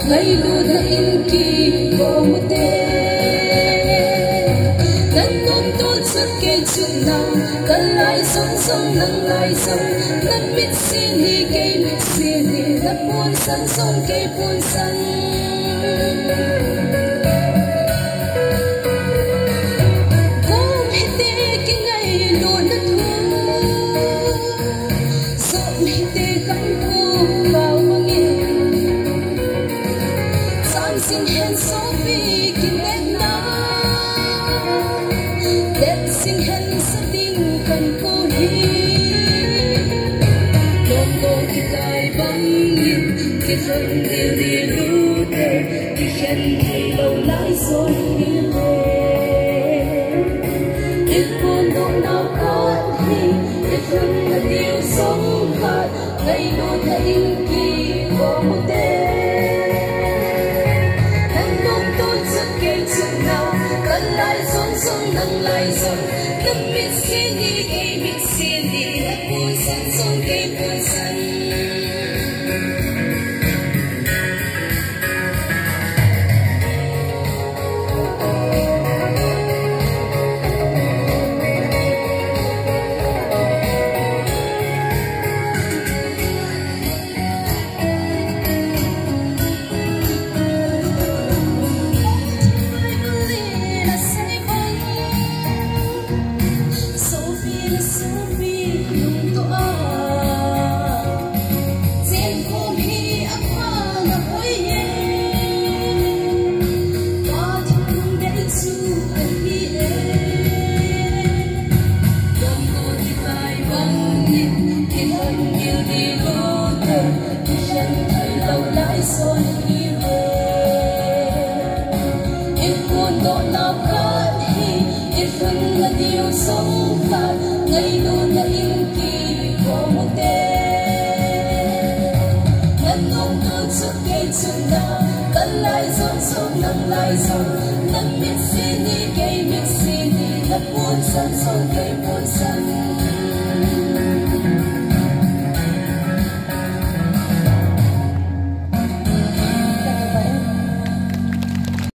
ngày đu đã in kỳ có một tên nắng ôm tôi rất kề chuyện nào cần lại sống nắng lại sống nắng biết xin đi cây biết xin đi nắng buồn sân sống cây buồn sân không hết tê cái ngày luôn đất hương rộn hết tê cắm thu vào bangin san xin hẹn số vì kinh em na đẹp xin hẹn sẽ tin cần cô đi Lomgol kikai bangin cái thân điều đi lưu tề đi khen thầy lâu lái rồi đi về ít buồn độ nào có thì ít hơn là điều sống khát ngày đôi ta in kỳ có một tên nắng ôm tôi rất kề chuyện nào cần lại sống nắng lại sống nắng biết xin đi cây biết xin đi nắng buồn sân sống cây buồn sân sống khát ngày luôn là in kỳ có một tên nắng ôm tôi trước cây trường nào cần lại sống nắng lại sống nắng biết xin đi cây biết xin đi nắng buồn sân sống